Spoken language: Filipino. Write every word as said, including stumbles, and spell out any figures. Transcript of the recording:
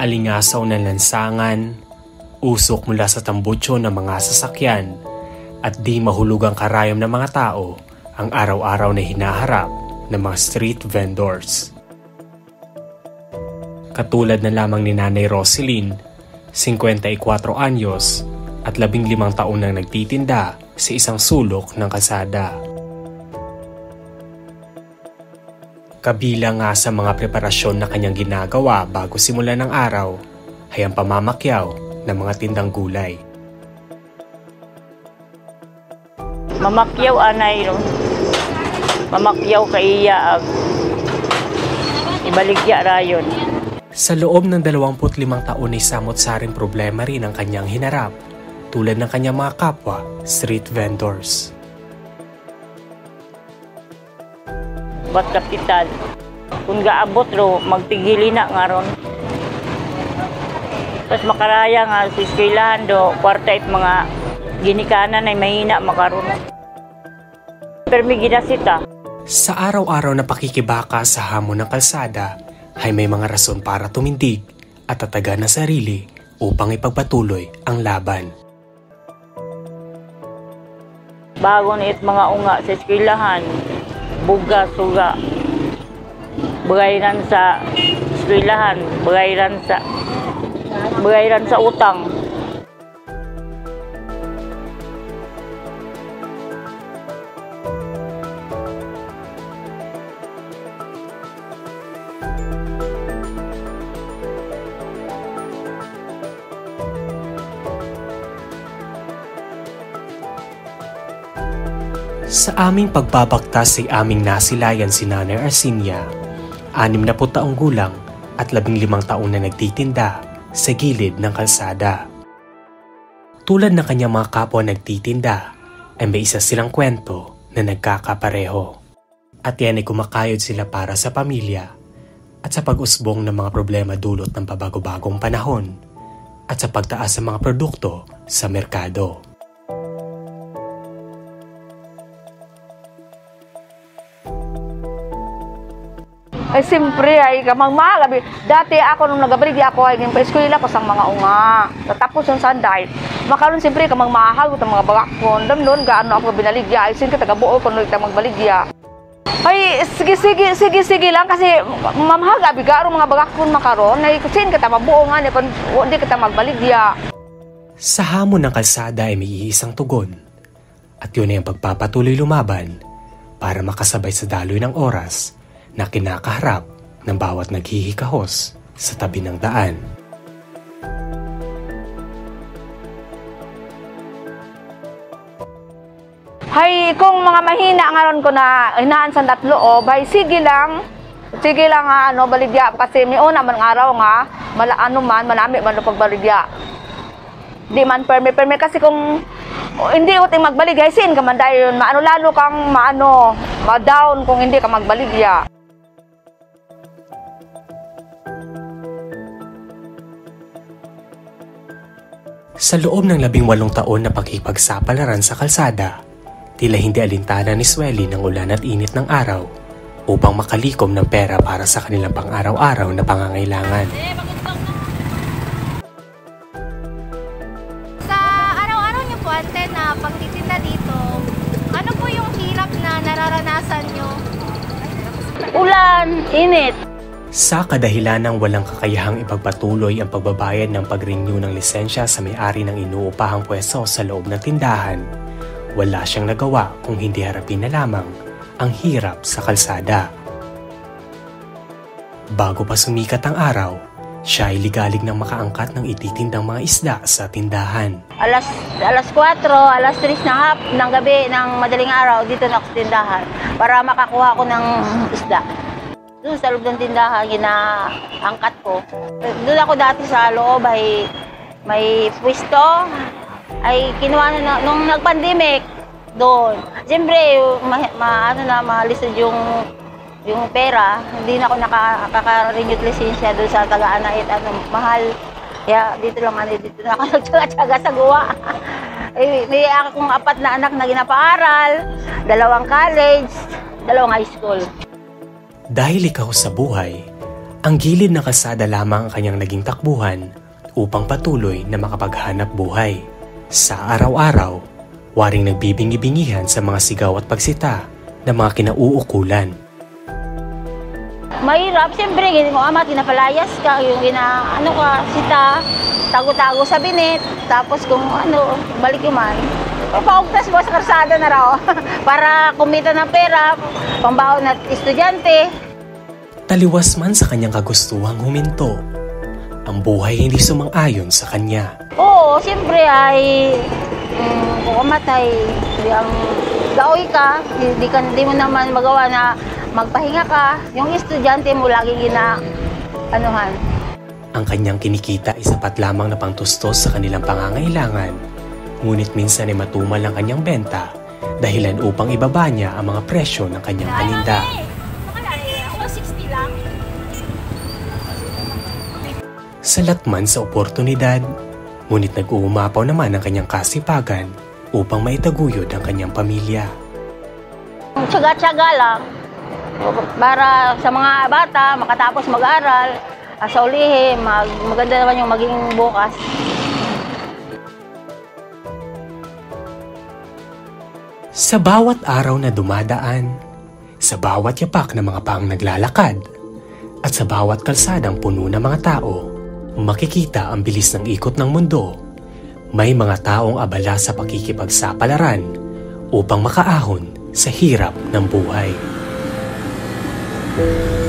alingasaw ng lansangan, usok mula sa tambutso ng mga sasakyan, at di mahulugang karayom ng mga tao ang araw-araw na hinaharap ng mga street vendors. Katulad na lamang ni Nanay Roselyn, fifty-four anyos at labing limang taon nang nagtitinda sa isang sulok ng kalsada. Kabilang nga sa mga preparasyon na kanyang ginagawa bago simulan ng araw ay ang pamamakyaw ng mga tindang gulay. Mamakyaw anay ro. Mamakyaw kaiya ibaligya rayon. Sa loob ng dalawampu't limang taon ay samot-saring problema rin ang kanyang hinarap, tulad ng kanyang mga kapwa street vendors. Bat kapital. Kung gaabot ro, magtigili na nga ron. Tapos makaraya nga sa eskwelahan do, kwarta it mga ginikanan ay mahina makaroon. Pero may ginasita. Sa araw-araw na pakikibaka sa hamon ng kalsada, ay may mga rason para tumindig at tatagan ng sarili upang ipagpatuloy ang laban. Bago na it mga unga sa eskwelahan, buga, suga, bagayran sa eskwelahan, bagayran sa bagayran sa utang. Sa aming pagbabagtas ay aming nasilayan si Nanay Arsinia, anim na po taong gulang at labing limang taon na nagtitinda sa gilid ng kalsada. Tulad ng kanyang mga kapwa nagtitinda, ay may isa silang kwento na nagkakapareho. At yan ay kumakayod sila para sa pamilya at sa pag-usbong ng mga problema dulot ng pabago-bagong panahon at sa pagtaas ng mga produkto sa merkado. Ay simpre ay kamang magabi. Dati ako nung nagabalik ako ay ging pa-eskwela ko sang mga unga. Tapos yung sanday. Makaron simpre kamang mahal ko mga bagakon. Damnon gaano ako binaligya. Ay sin ka taga-buo ko nung magbaligya. Ay sige sige sige sige lang kasi mamahal gabi garo mga bagakon makaron. Ay sin ka ta mabuo nga ni kun di kita magbaligya. Sa hamon ng kalsada ay may iisang tugon. At yun ay ang pagpapatuloy lumaban para makasabay sa daloy ng oras na kinakaharap ng bawat naghihikahos sa tabi ng daan. Hay, kung mga mahina ngaron ko na hinaan sa tatlo o, bay sige lang. Sige lang nga, ano, baligya. Kasi may una man araw nga, mala, ano man, manami man pagbaligya. Di man perme, perme kasi kung oh, hindi uting magbaligya, sin ka man dahil yun, maano lalo kang maano, ma-down kung hindi ka magbaligya. Sa loob ng labing walong taon na pakikipagsapalaran sa kalsada, tila hindi alintana ni Swelly ng ulan at init ng araw upang makalikom ng pera para sa kanilang pang-araw-araw na pangangailangan. Sa araw-araw niyo po, ante, na pagtitinda dito, ano po yung hirap na nararanasan niyo? Ulan, init. Sa kadahilan ng walang kakayahang ipagpatuloy ang pagbabayad ng pag-renew ng lisensya sa may-ari ng inuupahang pwesto sa loob ng tindahan, wala siyang nagawa kung hindi harapin na lamang ang hirap sa kalsada. Bago pa sumikat ang araw, siya ay ligalig ng makaangkat ng ititindang mga isda sa tindahan. Alas alas kwatro, alas tres ng hap ng gabi ng madaling araw dito na ako sa tindahan para makakuha ko ng isda. Doon sa loob ng tindahan, ginaangkat ko. Doon ako dati sa loob ay may pwesto. Ay kinuha na nung nag-pandemic doon. Siyempre, ma, ma, ano na, malisod yung, yung pera. Hindi na ako nakaka-renew lisensya doon sa taga-anait. Ano, mahal. Kaya dito lang, ano, dito na ako nagtsaga-tsaga sa gawa. Eh, may akong apat na anak na ginapaaral, dalawang college, dalawang high school. Dahil ikaw sa buhay, Ang gilid na kalsada lamang ang kanyang naging takbuhan upang patuloy na makapaghanap buhay. Sa araw-araw, waring nagbibingi-bingihan sa mga sigaw at pagsita ng mga kinauukulan. Mahirap, siyempre, kung ama, tinapalayas ka, yung gina, ano ka, sita, tago-tago sa binit, tapos kung ano, balik yung man. Paugtas mo sa karsada na raw, para kumita ng pera, pambaon at estudyante. Taliwas man sa kanyang kagustuhang huminto, ang buhay hindi sumang-ayon sa kanya. Oo, siyempre ay, um, kung amatay, hindi ang gaoy ka, hindi, ka, hindi mo naman magawa na magpahinga ka, yung estudyante mo laging gina, anuhan. Ang kanyang kinikita ay sapat lamang na pangtustos sa kanilang pangangailangan, ngunit minsan ay matumal ang kanyang benta dahilan upang ibaba niya ang mga presyo ng kanyang paninda. Salat man sa oportunidad, ngunit nag-uumapaw naman ang kanyang kasipagan upang maitaguyod ang kanyang pamilya. Tsaga-tsaga lang. Para sa mga bata, makatapos mag-aral, sa ulihin, mag maganda naman yung maging bukas. Sa bawat araw na dumadaan, sa bawat yapak ng mga paang naglalakad, at sa bawat kalsadang puno ng mga tao, makikita ang bilis ng ikot ng mundo. May mga taong abala sa pakikipagsapalaran upang makaahon sa hirap ng buhay.